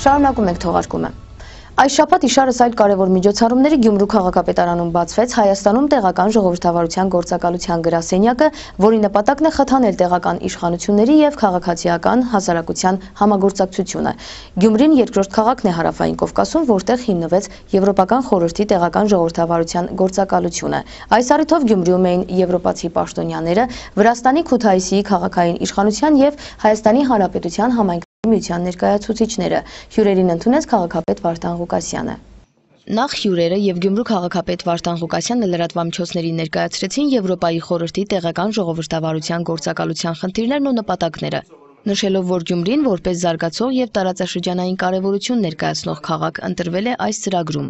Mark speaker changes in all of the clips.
Speaker 1: Շարունակում ենք թողարկումը։ Այս շաբաթ իշարս այլ կարևոր միջոցառումների Գյումրու քաղաքապետարանում բացվեց Հայաստանում տեղական ժողովրդավարության գործակալության գրասենյակը, որի նպատակն է խթանել տեղական իշխանությունների եւ քաղաքացիական հասարակության համագործակցությունը։ Գյումրին երկրորդ քաղաքն է Հարավային Կովկասում, որտեղ հիմնվեց Եվրոպական խորհրդի տեղական ժողովրդավարության գործակալությունը։ Այս առիթով Գյումրիում էին եվրոպացի պաշտոնյաները, Վրաստանի Քութայիսիի քաղաքային իշխանության եւ Հայաստանի Հանրապետության համայնքների միության ներկայացուցիչները։ Հյուրերին ընդունեց քաղաքապետ Վարդան Ղուկասյանը։ Նախ հյուրերը եւ Գյումրու քաղաքապետ Վարդան Ղուկասյանը լրատվամիջոցներին ներկայացրեցին Եվրոպայի խորհրդի տեղական ժողովրդավարության գործակալության խնդիրներն ու նպատակները, նշելով, որ Գյումրին որպես զարգացող եւ տարածաշրջանային կարեւորություն ներկայացնող քաղաք ընտրվել է այս ծրագրում։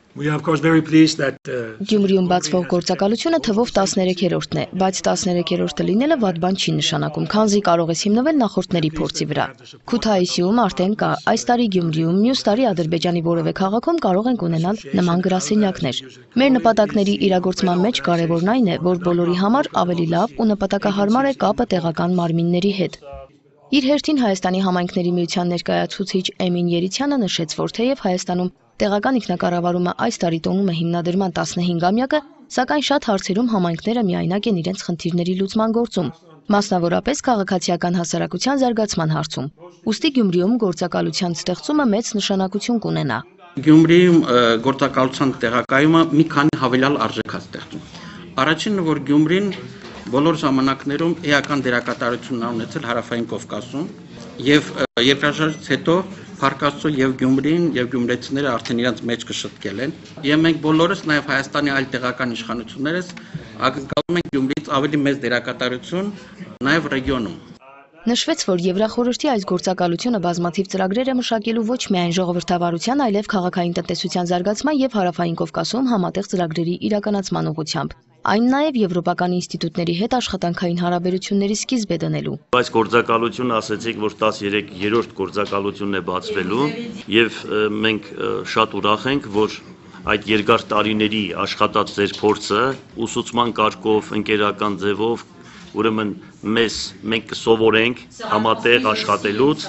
Speaker 1: Գյումրիում բացվող գործակալությունը թվով 13-րդն է, բայց 13-րդը լինելը վատ բան չի նշանակում, քանզի կարող ես հիմնվել նախորդների փորձի վրա։ Քութայիսիում արդեն կա, այս տարի Գյումրիում, մյուս տարի Ադրբեջանի որևէ քաղաքում կարող ենք ունենալ նման գրասենյակներ։ Մեր նպատակների իրագործման մեջ կարևորն այն է, որ բոլորի համար ավելի լավ ու նպատակահարմար է կապը տեղական մարմինների հետ։ Իր հերթին Հայաստանի համայնքների միության ներկայացուցիչ Էմին Երիցյանը նշեց, որ թեև Հայաստանում տեղական ինքնակառավարումը այս տարի տոնում է հիմնադրման 15-ամյակը, սակայն շատ հարցերում համայնքները միայնակ են իրենց խնդիրների լուծման գործում, մասնավորապես քաղաքացիական հասարակության զարգացման հարցում։ Ուստի Գյումրիում գործակալության ստեղծումը մեծ նշանակություն կունենա։
Speaker 2: Գյումրիում գործակալության տեղակայումը մի քանի հավելյալ արժեք է ստեղծում։ Առաջինը, որ Գյումրին բոլոր ժամանակներում էական դերակատարություն է ունեցել Հարավային Կովկասում եւ երկրաշարժից հետո Փարքաստո եւ Գյումրին եւ գյումրեցիները արդեն իրենց մեջ կշտկել են եւ մենք բոլորս նաեւ Հայաստանի այլ տեղական իշխանություններս ակնկալում ենք Գյումրիից ավելի մեծ դերակատարություն նաեւ ռեգիոնում։
Speaker 1: Նշվեց, որ Եվրախորհրդի այս գործակալությունը բազմաթիվ ծրագրեր է մշակելու ոչ միայն ժողովրդավարության, այլև քաղաքային տնտեսության զարգացման եւ Հարավային Կովկասում համատեղ ծրագրերի իրականացման ուղղությամբ։ Այն նաև եվրոպական ինստիտուտների հետ աշխատանքային հարաբերությունների սկիզբ է դնելու։
Speaker 3: Այս գործակալությունը ասեցիք, որ 13-րդ գործակալությունն է բացվելու եւ մենք շատ ուրախ ենք, որ այդ երկար տարիների աշխատած ձեր փորձը ուսուցման կարգով, ընկերական ձևով, ուրեմն մենք կսովորենք համատեղ աշխատելուց,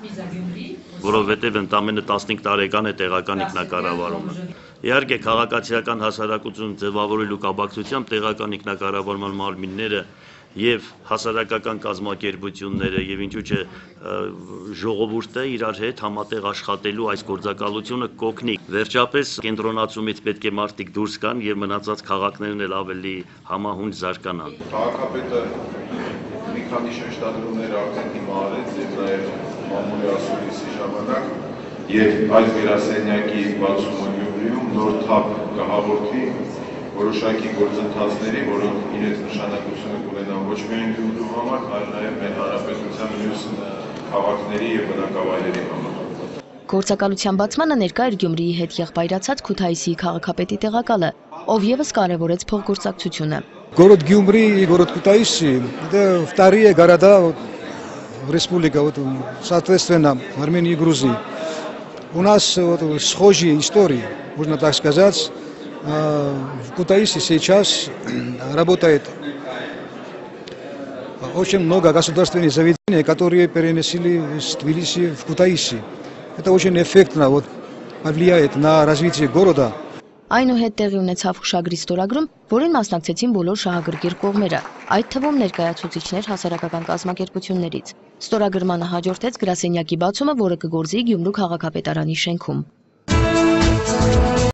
Speaker 3: որովհետև ընդամենը 15 տարեկան է տեղական ինքնակառավարումը։ Իհարկե քաղաքացիական հասարակություն ձևավորելու կապակցությամբ տեղական ինքնակառավարման մարմինները եւ հասարակական կազմակերպությունները եւ ինչու՞ չէ ժողովուրդը իրար հետ համատեղ աշխատելու այս գործակալությունը կօգնի։ Վերջապես կենտրոնացումից պետք է մարդիկ դուրս գան եւ մնացած քաղաքներն էլ ավելի համահունչ զարգանան։
Speaker 4: Քաղաքապետը մի քանի շեշտադրումներ արդեն հիմա արեց եւ նաեւ մամուլի ասուլիսի ժամանակ եւ այս գրասենյակի բացումը Գյումրիում նոր թափ կհաղորդվի որոշակի գործընթացների, որոնք իրենց նշանակությունը կունենան ոչ միայն Գյումրու համար, այլ նաեւ մեր հանրապետության մյուս քաղաքների եւ բնակավայրերի համար։
Speaker 1: Գործակալության բացմանը ներկա էր Գյումրիի հետ եղբայրացած Քութայիսիի քաղաքապետի տեղակալը, ով եւս կարևորեց փոխգործակցությունը։
Speaker 5: Город Гюмри и город Кутаиси – это вторые города республика, соответственно, Армении и Грузии. У нас схожие истории, можно так сказать. В Кутаиси сейчас работает очень много государственных заведений, которые перенесли из Тбилиси в Кутаиси. Это очень эффектно повлияет на развитие города.
Speaker 1: Այնուհետ տեղի ունեցավ հուշագրի ստորագրում, որին մասնակցեցին բոլոր շահագրգիռ կողմերը, այդ թվում ներկայացուցիչներ հասարակական կազմակերպություններից։ Ստորագրմանը հաջորդեց գրասենյակի բացումը, որը կգործի Գյումրու քաղաքապետարանի շենքում։